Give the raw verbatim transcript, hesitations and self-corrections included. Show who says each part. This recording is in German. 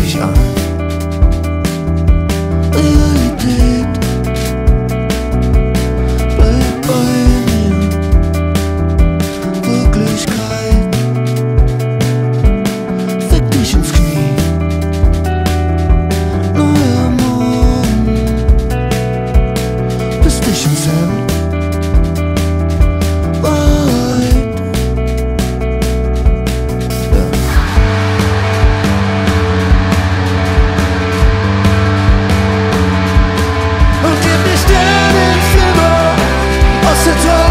Speaker 1: dich an. Realität bleibt bei mir. Wirklichkeit fick dich ins Knie. Neuer Morgen, bis dich ins Hemd. Aus der Tat